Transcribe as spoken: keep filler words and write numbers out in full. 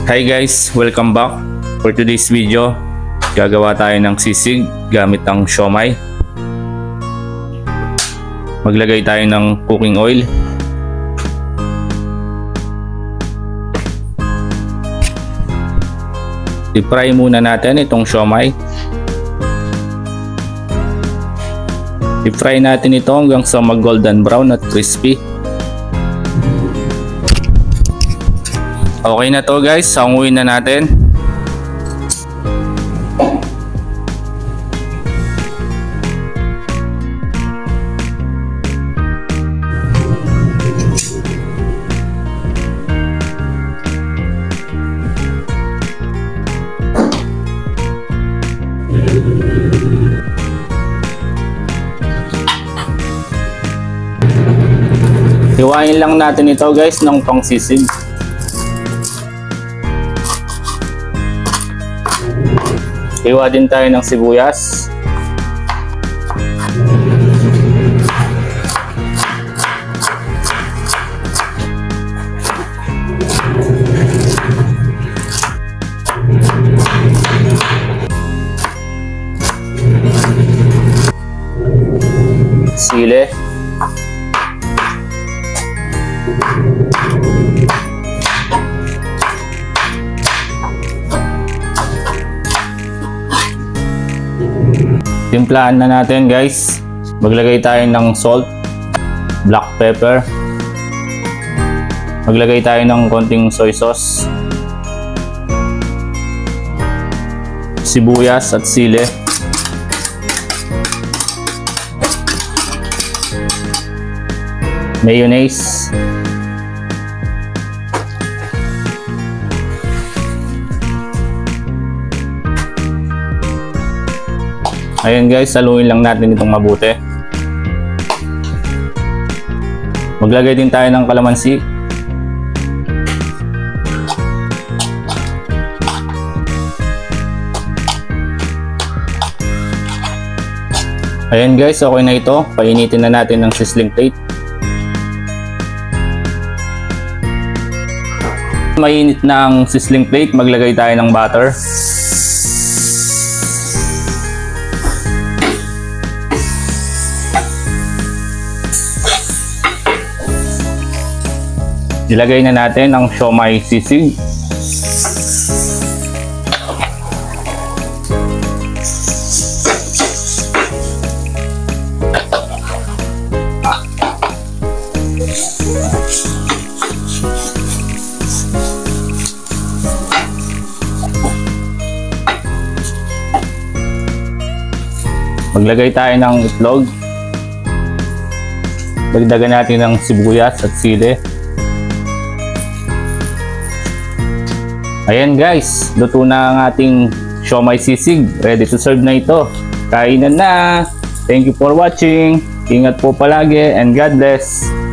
Hi guys, welcome back. For today's video, gagawa tayo ng sisig gamit ang siomai. Maglagay tayo ng cooking oil. I-fry muna natin itong siomai. I-fry natin ito hanggang sa mag-golden brown at crispy. Okay na to guys, sanguin na natin. Hiwain lang natin ito guys ng pangsisig. Hiwa din tayo ng sibuyas. Sili. Timplahan na natin guys. Maglagay tayo ng salt, black pepper. Maglagay tayo ng konting soy sauce, sibuyas at sili. Mayonnaise. Ayan guys, saluin lang natin itong mabuti. Maglagay din tayo ng kalamansi. Ayan guys, okay na ito. Painitin na natin ng sizzling plate. Mainit na ang sizzling plate, maglagay tayo ng butter. Ilagay na natin ang siomai sisig. Maglagay tayo ng itlog. Dagdagan natin ng sibuyas at sili. Ayan guys, luto na ang ating siomai sisig. Ready to serve na ito. Kainan na! Thank you for watching. Ingat po palagi and God bless.